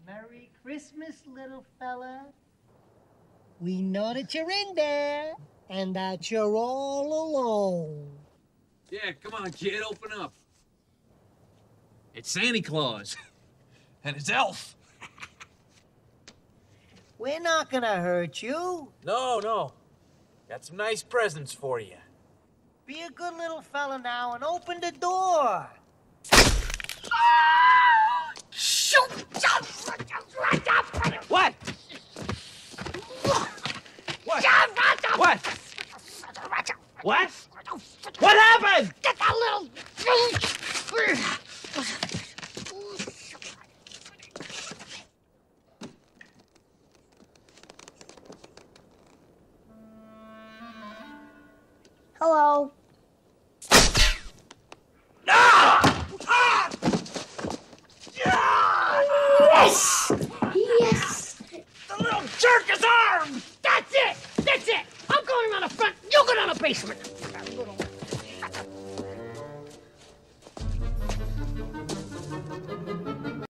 Merry Christmas, little fella. We know that you're in there and that you're all alone. Yeah, come on, kid, open up. It's Santa Claus. And it's Elf. We're not gonna hurt you. No. Got some nice presents for you. Be a good little fella now and open the door. What? What? What? What happened? Get that little... Hello. Yes! Yes! The little jerk is armed! That's it! I'm going on the front, you go down the basement.